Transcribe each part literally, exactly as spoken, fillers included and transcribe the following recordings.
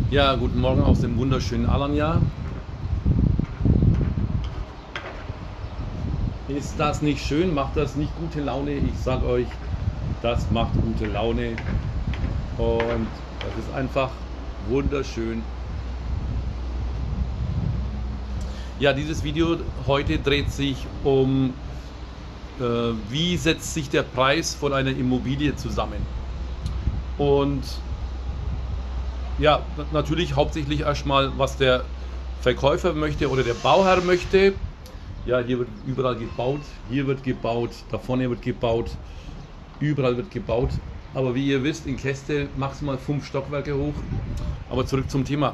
Ja, guten Morgen aus dem wunderschönen Alanya. Ist das nicht schön? Macht das nicht gute Laune? Ich sag euch, das macht gute Laune und das ist einfach wunderschön. Ja, dieses Video heute dreht sich um, äh, wie setzt sich der Preis von einer Immobilie zusammen. Und ja, natürlich hauptsächlich erstmal, was der Verkäufer möchte oder der Bauherr möchte. Ja, hier wird überall gebaut, hier wird gebaut, da vorne wird gebaut, überall wird gebaut. Aber wie ihr wisst, in Keste maximal fünf Stockwerke hoch. Aber zurück zum Thema.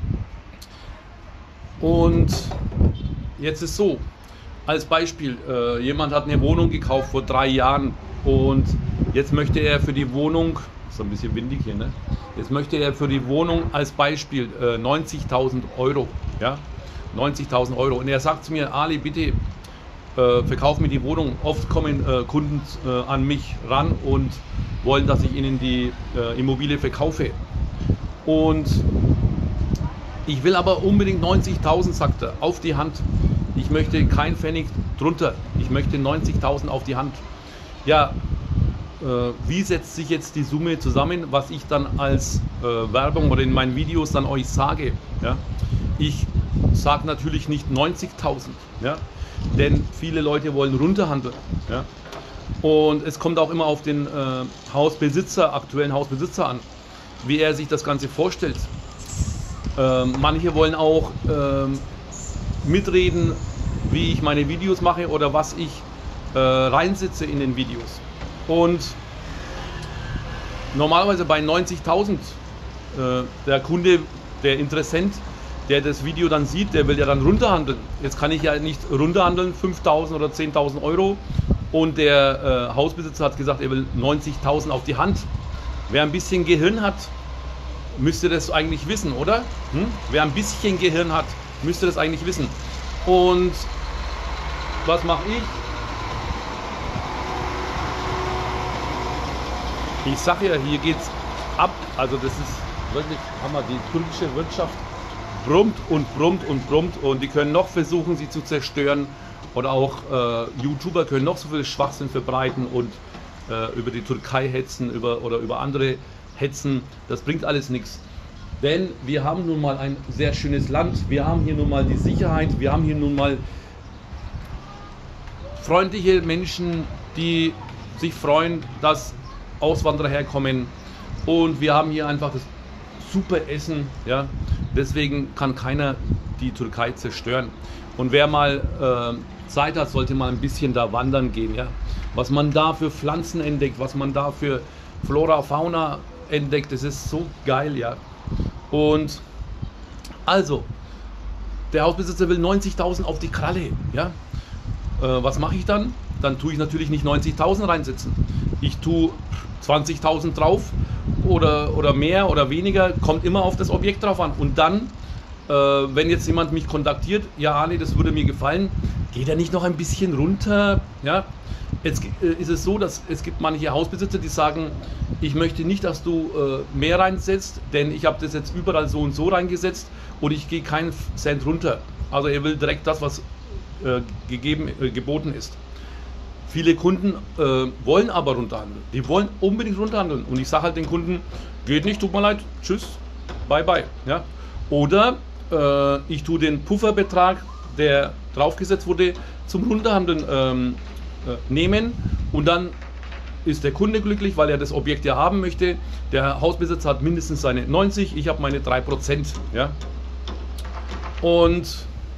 Und jetzt ist so, als Beispiel, äh, jemand hat eine Wohnung gekauft vor drei Jahren und jetzt möchte er für die Wohnung, ist ein bisschen windig hier, ne? Jetzt möchte er für die Wohnung als Beispiel äh, neunzigtausend Euro, ja, neunzigtausend Euro. Und er sagt zu mir, Ali, bitte äh, verkauf mir die Wohnung. Oft kommen äh, Kunden äh, an mich ran und wollen, dass ich ihnen die äh, Immobilie verkaufe. Und ich will aber unbedingt neunzigtausend, sagt er, auf die Hand. Ich möchte kein Pfennig drunter. Ich möchte neunzigtausend auf die Hand. Ja, äh, wie setzt sich jetzt die Summe zusammen, was ich dann als äh, Werbung oder in meinen Videos dann euch sage? Ja? Ich sage natürlich nicht neunzigtausend, ja? Denn viele Leute wollen runterhandeln. Ja? Und es kommt auch immer auf den äh, Hausbesitzer, aktuellen Hausbesitzer an, wie er sich das Ganze vorstellt. Ähm, manche wollen auch ähm, mitreden, wie ich meine Videos mache oder was ich äh, reinsitze in den Videos. Und normalerweise bei neunzigtausend, äh, der Kunde, der Interessent, der das Video dann sieht, der will ja dann runterhandeln. Jetzt kann ich ja nicht runterhandeln, fünftausend oder zehntausend Euro. Und der äh, Hausbesitzer hat gesagt, er will neunzigtausend auf die Hand. Wer ein bisschen Gehirn hat, müsste das eigentlich wissen, oder? Hm? Wer ein bisschen Gehirn hat, müsste das eigentlich wissen. Und was mache ich? Ich sage ja, hier geht's ab. Also das ist wirklich Hammer. Die türkische Wirtschaft brummt und brummt und brummt und die können noch versuchen, sie zu zerstören. Oder auch äh, YouTuber können noch so viel Schwachsinn verbreiten und äh, über die Türkei hetzen über, oder über andere hetzen. Das bringt alles nichts. Denn wir haben nun mal ein sehr schönes Land. Wir haben hier nun mal die Sicherheit. Wir haben hier nun mal freundliche Menschen, die sich freuen, dass Auswanderer herkommen. Und wir haben hier einfach das super Essen. Ja? Deswegen kann keiner die Türkei zerstören. Und wer mal äh, Zeit hat, sollte mal ein bisschen da wandern gehen. Ja? Was man da für Pflanzen entdeckt, was man da für Flora, Fauna entdeckt, das ist so geil, ja. Und also, der Hausbesitzer will neunzigtausend auf die Kralle, ja. Äh, was mache ich dann? Dann tue ich natürlich nicht neunzigtausend reinsetzen. Ich tue zwanzigtausend drauf oder, oder mehr oder weniger, kommt immer auf das Objekt drauf an. Und dann, äh, wenn jetzt jemand mich kontaktiert, ja Ali, das würde mir gefallen, geht er nicht noch ein bisschen runter, ja. Jetzt ist es so, dass es gibt manche Hausbesitzer, die sagen, ich möchte nicht, dass du äh, mehr reinsetzt, denn ich habe das jetzt überall so und so reingesetzt und ich gehe keinen Cent runter. Also er will direkt das, was äh, gegeben, äh, geboten ist. Viele Kunden äh, wollen aber runterhandeln. Die wollen unbedingt runterhandeln. Und ich sage halt den Kunden, geht nicht, tut mir leid, tschüss, bye bye. Ja? Oder äh, ich tue den Pufferbetrag, der draufgesetzt wurde, zum Runterhandeln ähm, nehmen und dann ist der Kunde glücklich, weil er das Objekt ja haben möchte. Der Hausbesitzer hat mindestens seine neunzig, ich habe meine drei Prozent. Ja? Und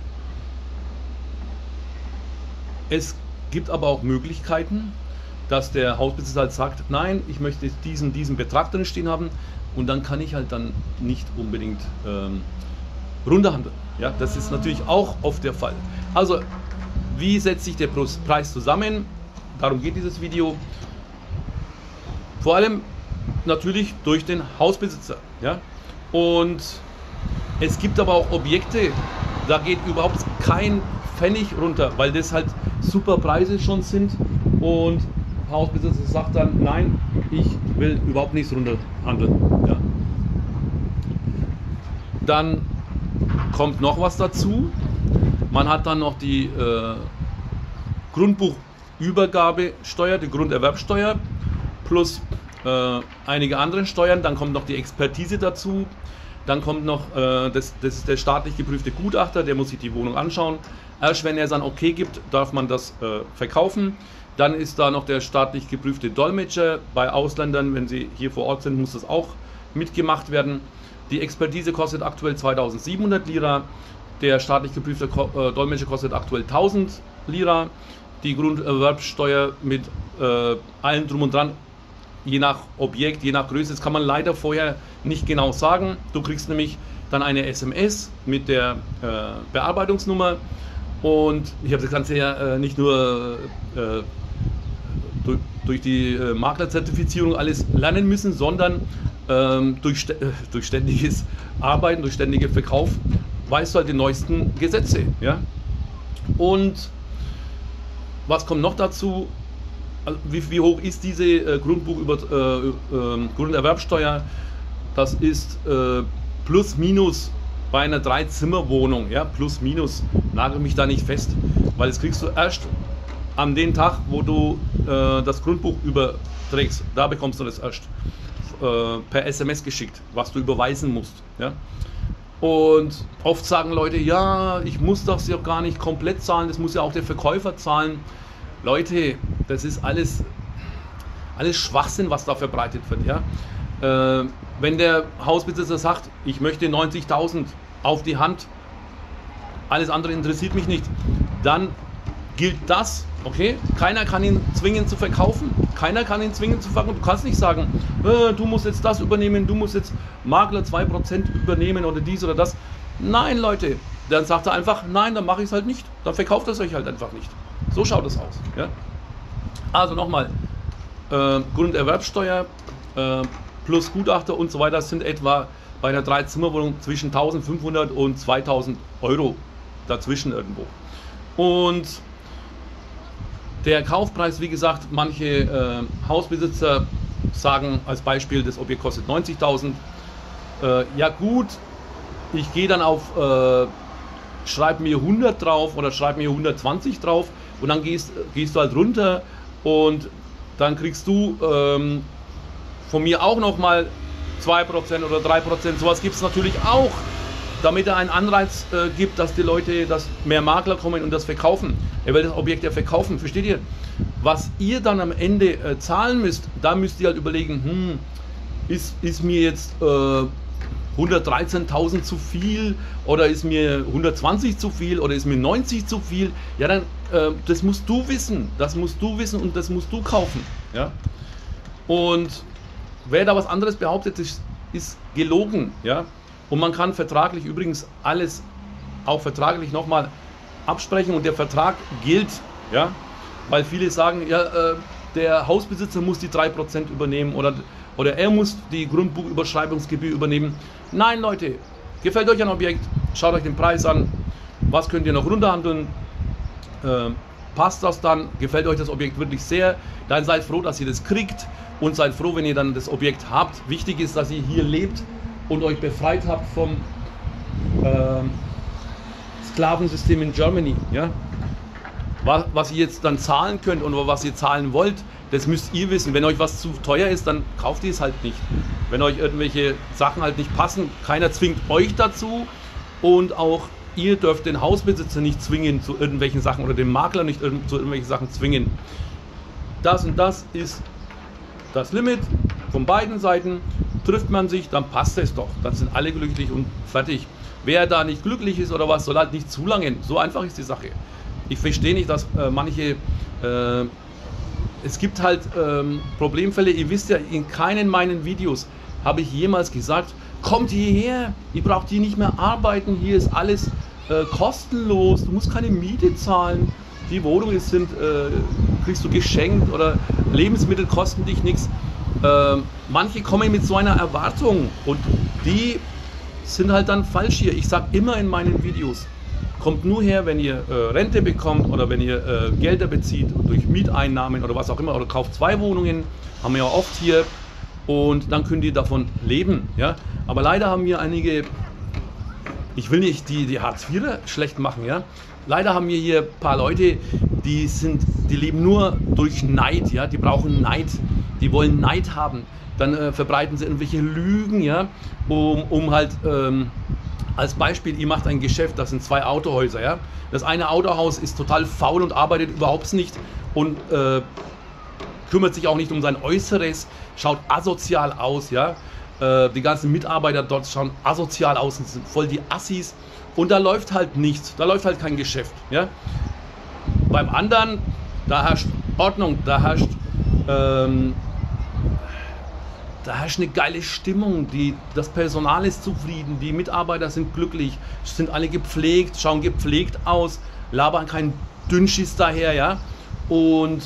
es gibt aber auch Möglichkeiten, dass der Hausbesitzer halt sagt, nein, ich möchte diesen, diesen Betrag drin stehen haben und dann kann ich halt dann nicht unbedingt ähm, runterhandeln. Ja? Das ist natürlich auch oft der Fall. Also wie setzt sich der Preis zusammen? Darum geht dieses Video. Vor allem natürlich durch den Hausbesitzer. Ja? Und es gibt aber auch Objekte, da geht überhaupt kein Pfennig runter, weil das halt super Preise schon sind. Und der Hausbesitzer sagt dann, nein, ich will überhaupt nichts runterhandeln. Ja? Dann kommt noch was dazu. Man hat dann noch die äh, Grundbuchübergabesteuer, die Grunderwerbsteuer plus äh, einige andere Steuern. Dann kommt noch die Expertise dazu. Dann kommt noch, äh, das, das ist der staatlich geprüfte Gutachter, der muss sich die Wohnung anschauen. Erst wenn er sein Okay gibt, darf man das äh, verkaufen. Dann ist da noch der staatlich geprüfte Dolmetscher. Bei Ausländern, wenn sie hier vor Ort sind, muss das auch mitgemacht werden. Die Expertise kostet aktuell zweitausendsiebenhundert Lira. Der staatlich geprüfte äh, Dolmetscher kostet aktuell tausend Lira. Die Grunderwerbsteuer mit äh, allem drum und dran, je nach Objekt, je nach Größe, das kann man leider vorher nicht genau sagen. Du kriegst nämlich dann eine S M S mit der äh, Bearbeitungsnummer und ich habe das Ganze ja äh, nicht nur äh, durch, durch die äh, Maklerzertifizierung alles lernen müssen, sondern ähm, durch, äh, durch ständiges Arbeiten, durch ständige Verkauf weißt du halt die neuesten Gesetze. Ja? Und was kommt noch dazu? Also wie, wie hoch ist diese äh, Grundbuch über, äh, äh, Grunderwerbsteuer? Das ist äh, plus minus bei einer Drei-Zimmer-Wohnung, ja, plus minus, nagel mich da nicht fest, weil das kriegst du erst an den Tag, wo du äh, das Grundbuch überträgst, da bekommst du das erst äh, per S M S geschickt, was du überweisen musst. Ja. Und oft sagen Leute, ja, ich muss das ja gar nicht komplett zahlen, das muss ja auch der Verkäufer zahlen. Leute, das ist alles, alles Schwachsinn, was da verbreitet wird. Ja? Äh, wenn der Hausbesitzer sagt, ich möchte neunzigtausend auf die Hand, alles andere interessiert mich nicht, dann gilt das, okay? Keiner kann ihn zwingen zu verkaufen, keiner kann ihn zwingen zu verkaufen. Du kannst nicht sagen, äh, du musst jetzt das übernehmen, du musst jetzt Makler zwei Prozent übernehmen oder dies oder das. Nein, Leute, dann sagt er einfach, nein, dann mache ich es halt nicht, dann verkauft es euch halt einfach nicht. So schaut es aus. Ja? Also nochmal, äh, Grunderwerbsteuer äh, plus Gutachter und so weiter sind etwa bei einer Drei-Zimmer-Wohnung zwischen eintausendfünfhundert und zweitausend Euro dazwischen irgendwo. Und der Kaufpreis, wie gesagt, manche äh, Hausbesitzer sagen als Beispiel, das Objekt kostet neunzigtausend. Äh, ja gut, ich gehe dann auf, äh, schreib mir hundert drauf oder schreib mir hundertzwanzig drauf. Und dann gehst, gehst du halt runter und dann kriegst du ähm, von mir auch nochmal zwei Prozent oder drei Prozent. Sowas gibt es natürlich auch, damit er einen Anreiz äh, gibt, dass die Leute, dass mehr Makler kommen und das verkaufen. Er will das Objekt ja verkaufen, versteht ihr? Was ihr dann am Ende äh, zahlen müsst, da müsst ihr halt überlegen, hm, ist, ist mir jetzt äh, hundertdreizehntausend zu viel oder ist mir hundertzwanzig zu viel oder ist mir neunzig zu viel? Ja, dann äh, das musst du wissen, das musst du wissen und das musst du kaufen. Ja? Und wer da was anderes behauptet, ist, ist gelogen. Ja? Und man kann vertraglich übrigens alles auch vertraglich nochmal absprechen und der Vertrag gilt, ja? Weil viele sagen, ja, äh, der Hausbesitzer muss die drei Prozent übernehmen oder Oder er muss die Grundbuchüberschreibungsgebühr übernehmen. Nein, Leute, gefällt euch ein Objekt, schaut euch den Preis an, was könnt ihr noch runterhandeln, äh, passt das dann, gefällt euch das Objekt wirklich sehr, dann seid froh, dass ihr das kriegt und seid froh, wenn ihr dann das Objekt habt. Wichtig ist, dass ihr hier lebt und euch befreit habt vom äh, Sklavensystem in Germany. Ja? Was, was ihr jetzt dann zahlen könnt und was ihr zahlen wollt, das müsst ihr wissen. Wenn euch was zu teuer ist, dann kauft ihr es halt nicht. Wenn euch irgendwelche Sachen halt nicht passen, keiner zwingt euch dazu und auch ihr dürft den Hausbesitzer nicht zwingen zu irgendwelchen Sachen oder den Makler nicht zu irgendwelchen Sachen zwingen. Das und das ist das Limit von beiden Seiten. Trifft man sich, dann passt es doch. Dann sind alle glücklich und fertig. Wer da nicht glücklich ist oder was, soll halt nicht zulangen. So einfach ist die Sache. Ich verstehe nicht, dass äh, manche... Äh, Es gibt halt ähm, Problemfälle, ihr wisst ja, in keinen meinen Videos habe ich jemals gesagt, kommt hierher, ihr braucht hier nicht mehr arbeiten, hier ist alles äh, kostenlos, du musst keine Miete zahlen, die Wohnungen sind, äh, kriegst du geschenkt oder Lebensmittel kosten dich nichts. Äh, manche kommen mit so einer Erwartung und die sind halt dann falsch hier. Ich sage immer in meinen Videos, kommt nur her, wenn ihr äh, Rente bekommt oder wenn ihr äh, Gelder bezieht durch Mieteinnahmen oder was auch immer oder kauft zwei Wohnungen, haben wir ja oft hier und dann könnt ihr davon leben. Ja? Aber leider haben wir einige ich will nicht die, die Hartz-Vierer schlecht machen, ja. Leider haben wir hier ein paar Leute, die sind, die leben nur durch Neid, ja. Die brauchen Neid, die wollen Neid haben. Dann äh, verbreiten sie irgendwelche Lügen, ja, um, um halt, ähm, als Beispiel, ihr macht ein Geschäft, das sind zwei Autohäuser, ja. Das eine Autohaus ist total faul und arbeitet überhaupt nicht und äh, kümmert sich auch nicht um sein Äußeres, schaut asozial aus, ja. Äh, die ganzen Mitarbeiter dort schauen asozial aus und sind voll die Assis und da läuft halt nichts, da läuft halt kein Geschäft, ja. Beim anderen, da herrscht Ordnung, da herrscht ähm, Da herrscht eine geile Stimmung, die, das Personal ist zufrieden, die Mitarbeiter sind glücklich, sind alle gepflegt, schauen gepflegt aus, labern keinen Dünnschiss daher, ja. Und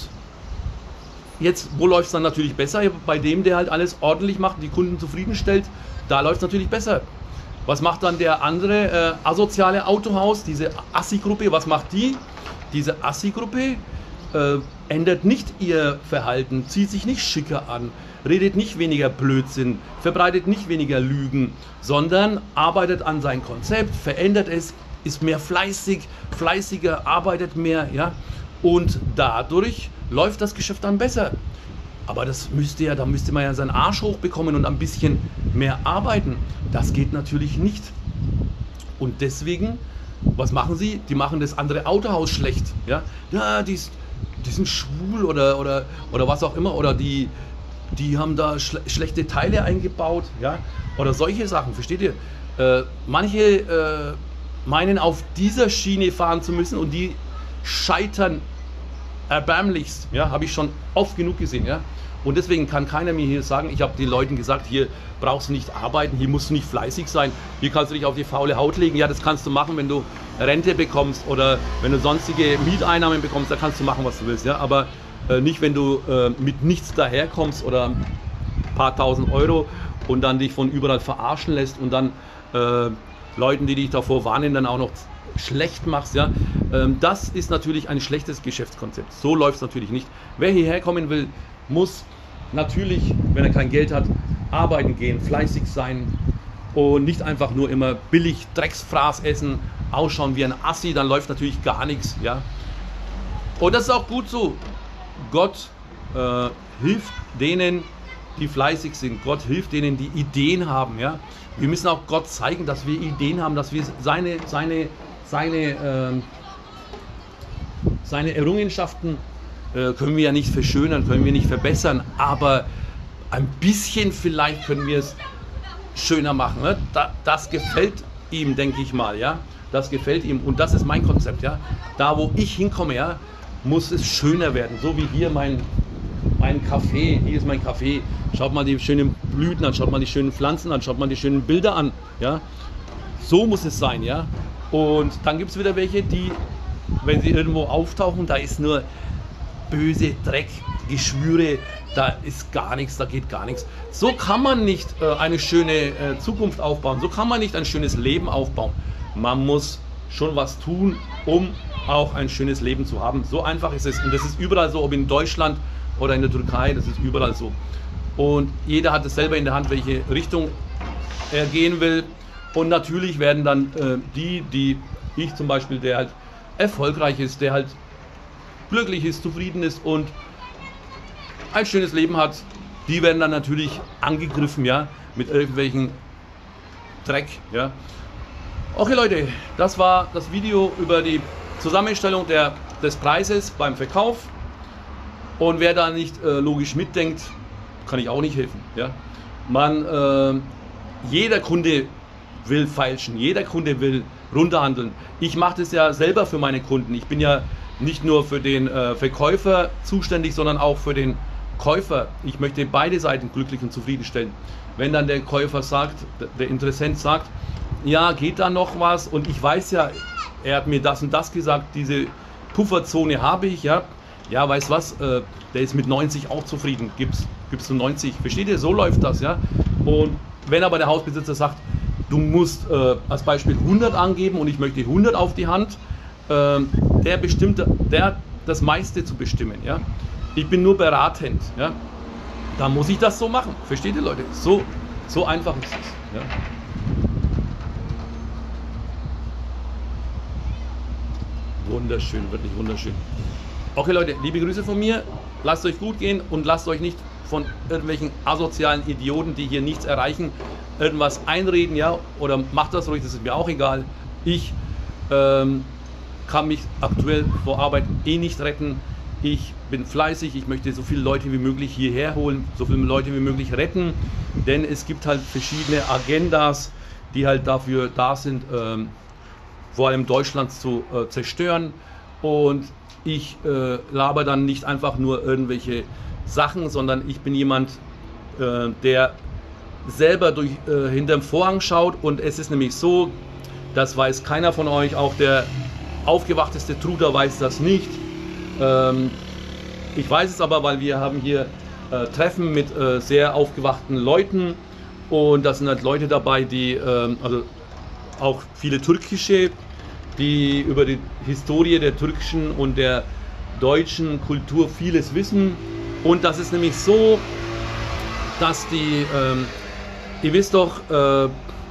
jetzt, wo läuft es dann natürlich besser? Bei dem, der halt alles ordentlich macht, die Kunden zufriedenstellt, da läuft es natürlich besser. Was macht dann der andere äh, asoziale Autohaus, diese Assi-Gruppe, was macht die? Diese Assi-Gruppe äh, ändert nicht ihr Verhalten, zieht sich nicht schicker an, redet nicht weniger Blödsinn, verbreitet nicht weniger Lügen, sondern arbeitet an sein Konzept, verändert es, ist mehr fleißig, fleißiger, arbeitet mehr, ja, und dadurch läuft das Geschäft dann besser. Aber das müsste ja, da müsste man ja seinen Arsch hochbekommen und ein bisschen mehr arbeiten. Das geht natürlich nicht. Und deswegen, was machen sie? Die machen das andere Autohaus schlecht, ja, ja, die, die sind schwul oder, oder, oder was auch immer, oder die Die haben da schle schlechte Teile eingebaut, ja, oder solche Sachen, versteht ihr? Äh, manche äh, meinen, auf dieser Schiene fahren zu müssen und die scheitern erbärmlichst, ja, habe ich schon oft genug gesehen, ja. Und deswegen kann keiner mir hier sagen, ich habe den Leuten gesagt, hier brauchst du nicht arbeiten, hier musst du nicht fleißig sein, hier kannst du dich auf die faule Haut legen. Ja, das kannst du machen, wenn du Rente bekommst oder wenn du sonstige Mieteinnahmen bekommst, da kannst du machen, was du willst, ja, aber Äh, nicht, wenn du äh, mit nichts daherkommst oder ein paar tausend Euro und dann dich von überall verarschen lässt und dann äh, Leuten, die dich davor warnen, dann auch noch schlecht machst. Ja? Ähm, das ist natürlich ein schlechtes Geschäftskonzept. So läuft es natürlich nicht. Wer hierher kommen will, muss natürlich, wenn er kein Geld hat, arbeiten gehen, fleißig sein und nicht einfach nur immer billig Drecksfraß essen, ausschauen wie ein Assi, dann läuft natürlich gar nichts. Ja? Und das ist auch gut so. Gott äh, hilft denen, die fleißig sind. Gott hilft denen, die Ideen haben. Ja? Wir müssen auch Gott zeigen, dass wir Ideen haben, dass wir seine, seine, seine, äh, seine Errungenschaften äh, können wir ja nicht verschönern, können wir nicht verbessern, aber ein bisschen vielleicht können wir es schöner machen. Ne? Da, das gefällt ihm, denke ich mal. Ja? Das gefällt ihm und das ist mein Konzept. Ja? Da, wo ich hinkomme, ja, muss es schöner werden, so wie hier mein, mein Café, hier ist mein Café, schaut mal die schönen Blüten an, schaut mal die schönen Pflanzen an, schaut mal die schönen Bilder an, ja, so muss es sein, ja, und dann gibt es wieder welche, die, wenn sie irgendwo auftauchen, da ist nur böse Dreck, Geschwüre, da ist gar nichts, da geht gar nichts. So kann man nicht äh, eine schöne äh, Zukunft aufbauen, so kann man nicht ein schönes Leben aufbauen, man muss schon was tun, um auch ein schönes Leben zu haben. So einfach ist es. Und das ist überall so, ob in Deutschland oder in der Türkei, das ist überall so. Und jeder hat es selber in der Hand, welche Richtung er gehen will. Und natürlich werden dann äh, die, die ich zum Beispiel, der halt erfolgreich ist, der halt glücklich ist, zufrieden ist und ein schönes Leben hat, die werden dann natürlich angegriffen, ja, mit irgendwelchen Dreck, ja. Okay Leute, das war das Video über die Zusammenstellung der, des Preises beim Verkauf und wer da nicht äh, logisch mitdenkt, kann ich auch nicht helfen. Ja? Man, äh, jeder Kunde will feilschen, jeder Kunde will runterhandeln. Ich mache das ja selber für meine Kunden. Ich bin ja nicht nur für den äh, Verkäufer zuständig, sondern auch für den Käufer. Ich möchte beide Seiten glücklich und zufriedenstellen. Wenn dann der Käufer sagt, der Interessent sagt, ja, geht da noch was und ich weiß ja, er hat mir das und das gesagt, diese Pufferzone habe ich, ja. Ja, weißt was, äh, der ist mit neunzig auch zufrieden, gibt's, gibst du neunzig, versteht ihr? So läuft das, ja. Und wenn aber der Hausbesitzer sagt, du musst äh, als Beispiel hundert angeben und ich möchte hundert auf die Hand, äh, der bestimmt, der hat das meiste zu bestimmen, ja. Ich bin nur beratend, ja. Da muss ich das so machen, versteht ihr Leute? So, so einfach ist es, ja. Wunderschön, wirklich wunderschön. Okay Leute, liebe Grüße von mir. Lasst euch gut gehen und lasst euch nicht von irgendwelchen asozialen Idioten, die hier nichts erreichen, irgendwas einreden, ja, oder macht das ruhig, das ist mir auch egal. Ich ähm, kann mich aktuell vor Arbeit eh nicht retten. Ich bin fleißig, ich möchte so viele Leute wie möglich hierher holen, so viele Leute wie möglich retten, denn es gibt halt verschiedene Agendas, die halt dafür da sind, ähm, vor allem Deutschland zu äh, zerstören. Und ich äh, laber dann nicht einfach nur irgendwelche Sachen, sondern ich bin jemand, äh, der selber durch äh, hinterm Vorhang schaut. Und es ist nämlich so, das weiß keiner von euch, auch der aufgewachteste Truder weiß das nicht. Ähm, ich weiß es aber, weil wir haben hier äh, Treffen mit äh, sehr aufgewachten Leuten und da sind halt Leute dabei, die, äh, also auch viele türkische, die über die Historie der türkischen und der deutschen Kultur vieles wissen. Und das ist nämlich so, dass die, ähm, ihr wisst doch, äh,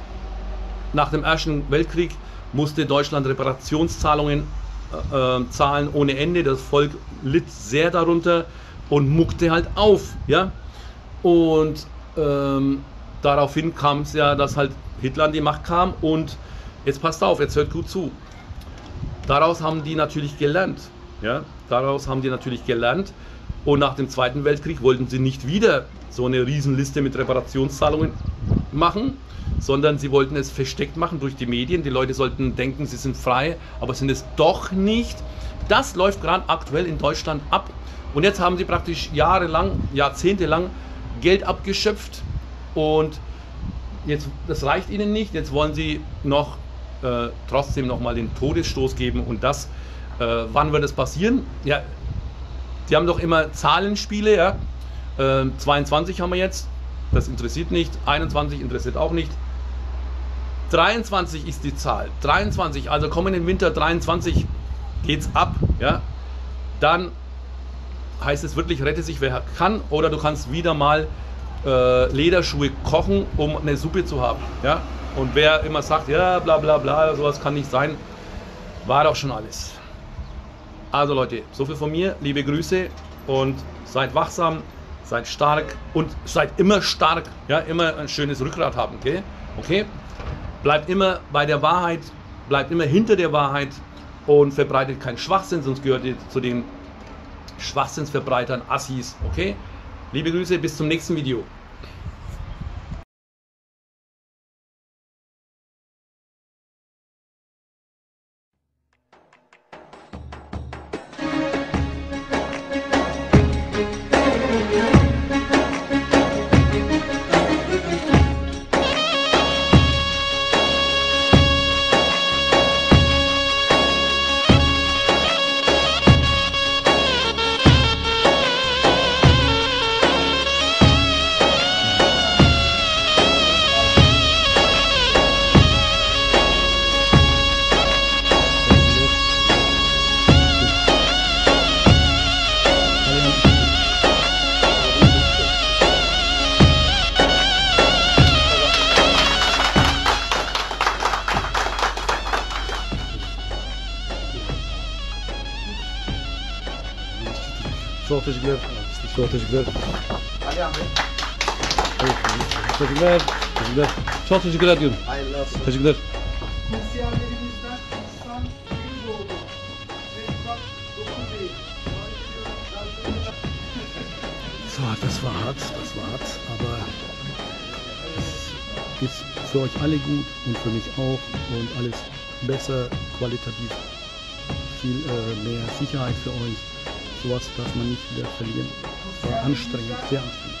nach dem Ersten Weltkrieg musste Deutschland Reparationszahlungen äh, zahlen ohne Ende. Das Volk litt sehr darunter und muckte halt auf. Ja? Und ähm, daraufhin kam es ja, dass halt Hitler an die Macht kam. Und jetzt passt auf, jetzt hört gut zu. Daraus haben die natürlich gelernt. Ja? Daraus haben die natürlich gelernt. Und nach dem Zweiten Weltkrieg wollten sie nicht wieder so eine Riesenliste mit Reparationszahlungen machen, sondern sie wollten es versteckt machen durch die Medien. Die Leute sollten denken, sie sind frei, aber sind es doch nicht. Das läuft gerade aktuell in Deutschland ab. Und jetzt haben sie praktisch jahrelang, jahrzehntelang Geld abgeschöpft. Und jetzt, das reicht ihnen nicht. Jetzt wollen sie noch äh, trotzdem noch mal den Todesstoß geben. Und das, äh, wann wird das passieren? Ja, die haben doch immer Zahlenspiele. Ja? Äh, zweiundzwanzig haben wir jetzt. Das interessiert nicht. einundzwanzig interessiert auch nicht. dreiundzwanzig ist die Zahl. dreiundzwanzig, also kommenden Winter dreiundzwanzig geht's ab. Ja? Dann heißt es wirklich, rette sich wer kann, oder du kannst wieder mal äh, Lederschuhe kochen, um eine Suppe zu haben. Ja? Und wer immer sagt, ja bla bla bla, sowas kann nicht sein, war doch schon alles. Also Leute, so viel von mir, liebe Grüße und seid wachsam, seid stark und seid immer stark, ja, immer ein schönes Rückgrat haben, okay? Okay? Bleibt immer bei der Wahrheit, bleibt immer hinter der Wahrheit und verbreitet keinen Schwachsinn, sonst gehört ihr zu den Schwachsinnsverbreitern, Assis, okay? Liebe Grüße, bis zum nächsten Video. Çok teşekkürler. Çok teşekkürler. Teşekkürler. Teşekkürler. Çok teşekkürler diyorum. Hayırlı olsun. Teşekkürler. Misyonerlerimizden İslam yeni doğdu. Mevcut dokuz değil. Das war, das war hart, das war hart, aber es ist für euch alle gut und für mich auch und alles besser, qualitativ viel äh, mehr Sicherheit für euch. Sowas darf man nicht wieder verlieren. Es war anstrengend, sehr anstrengend.